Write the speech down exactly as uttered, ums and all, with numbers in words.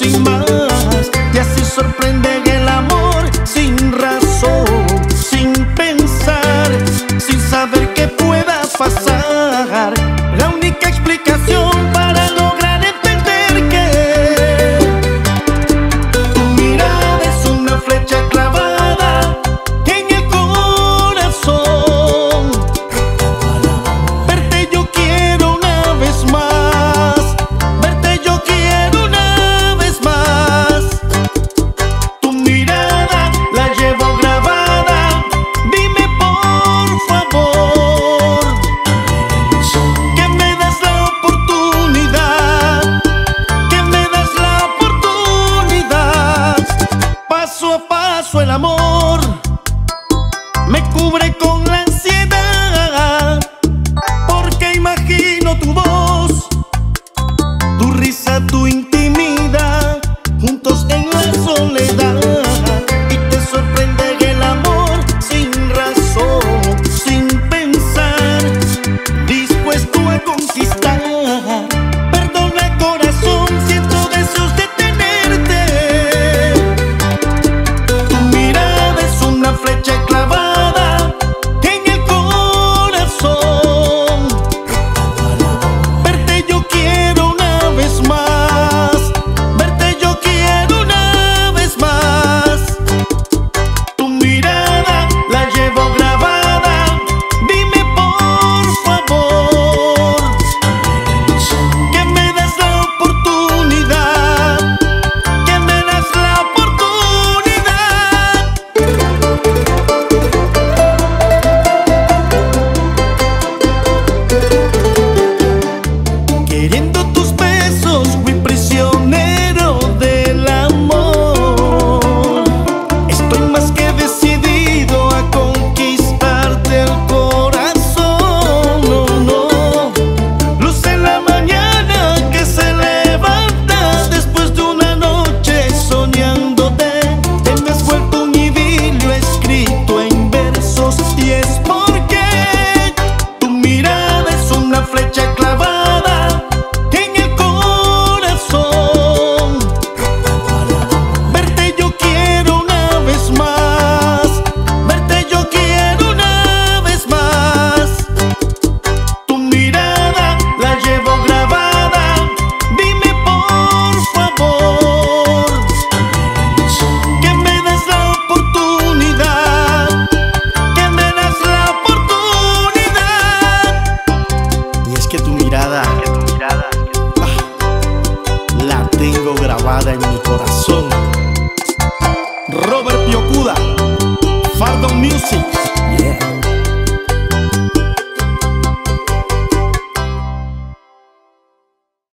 sin más. Y así sorprende el amor sin razón, sin pensar, sin saber qué pueda pasar. La única explicación para lograr entender que tu mirada es una flecha clavada en el corazón. Verte yo quiero una vez más, verte yo quiero una vez más. Tu mirada la llevo grabada, dime por favor que me das la oportunidad, que me das la oportunidad. Paso a paso el amor me cubre con la ansiedad, porque imagino tu voz, tu risa, tu intimidad, juntos en la soledad. Y te sorprende el amor sin razón, sin pensar, dispuesto a conquistar. Perdona corazón, siento deseos de tenerte. Tu mirada es una flecha clavada en el corazón. Verte yo quiero una vez más, verte yo quiero una vez más. Tu mirada la llevo grabada, dime por favor que me das la oportunidad, que me das la oportunidad. Queriendo tus besos fui prisionero del amor. Estoy más que decidido a conquistarte el corazón. No, no. Luz en la mañana que se levanta después de una noche soñándote. Te me has vuelto un idilio escrito en versos, y es porque tu mirada es una flecha clavada en el corazón. Verte yo quiero una vez más, verte yo quiero una vez más. Tu mirada la llevo grabada, dime por favor que me das la oportunidad, que me das la oportunidad. Y es que tu mirada la tengo grabada en mi corazón. Robert Piocuda, Fardon Music.